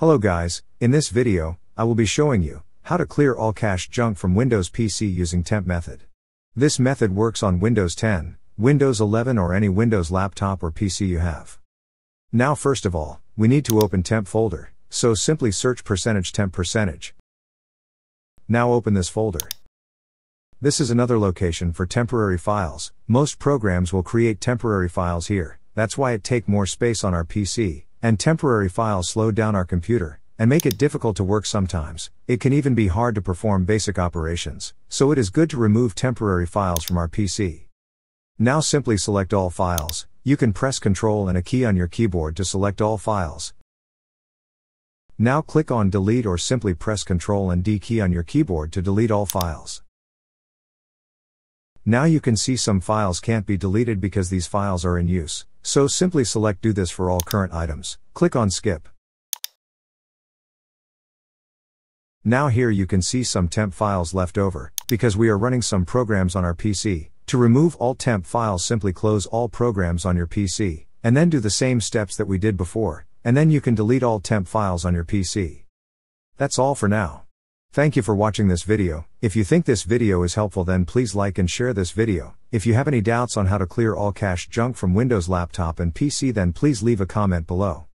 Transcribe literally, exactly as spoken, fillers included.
Hello guys, in this video, I will be showing you how to clear all cached junk from Windows P C using Temp Method. This method works on Windows ten, Windows eleven or any Windows laptop or P C you have. Now first of all, we need to open Temp folder, so simply search percentage temp percentage. Now open this folder. This is another location for temporary files. Most programs will create temporary files here, that's why it take more space on our P C. And temporary files slow down our computer, and make it difficult to work sometimes. It can even be hard to perform basic operations, so it is good to remove temporary files from our P C. Now simply select all files. You can press Ctrl and a key on your keyboard to select all files. Now click on Delete or simply press Ctrl and D key on your keyboard to delete all files. Now you can see some files can't be deleted because these files are in use, so simply select Do this for all current items, click on Skip. Now here you can see some temp files left over, because we are running some programs on our P C. To remove all temp files, simply close all programs on your P C, and then do the same steps that we did before, and then you can delete all temp files on your P C. That's all for now. Thank you for watching this video. If you think this video is helpful, then please like and share this video. If you have any doubts on how to clear all cached junk from Windows laptop and P C, then please leave a comment below.